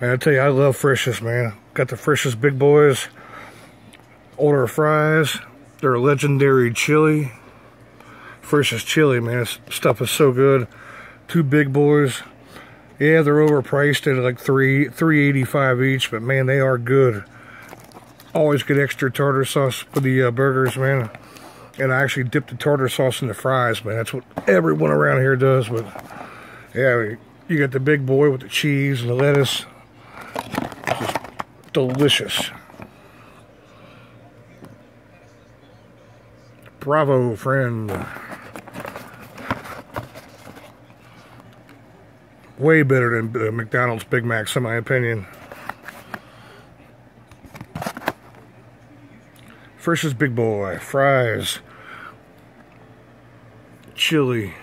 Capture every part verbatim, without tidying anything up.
Man, I tell you, I love Frisch's, man. Got the Frisch's big boys. Order fries. They're a legendary chili. Frisch's chili, man. This stuff is so good. Two big boys. Yeah, they're overpriced at like three three eighty five each, but man, they are good. Always get extra tartar sauce for the uh, burgers, man. And I actually dip the tartar sauce in the fries, man. That's what everyone around here does. But yeah, you got the big boy with the cheese and the lettuce. Just delicious. Bravo, friend. Way better than uh, McDonald's Big Macs, in my opinion. Frisch's big boy, fries, chili.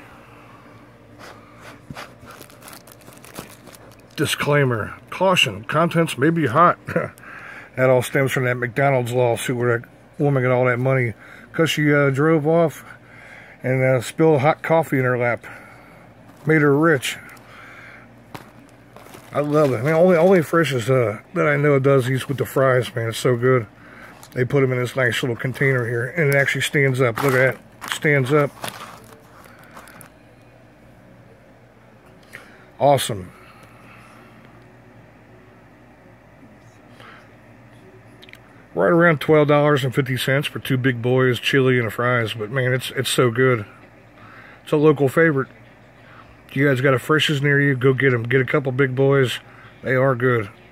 Disclaimer, caution, contents may be hot. That all stems from that McDonald's lawsuit where that woman got all that money because she uh, drove off and uh, spilled hot coffee in her lap. Made her rich. I love it. I mean, only only Frisch's uh, that I know does these with the fries, man. It's so good. They put them in this nice little container here, and it actually stands up. Look at that. Stands up. Awesome. Right around twelve dollars and fifty cents for two big boys, chili, and the fries. But man, it's it's so good. It's a local favorite. If you guys got a Frisch's near you, go get them. Get a couple big boys. They are good.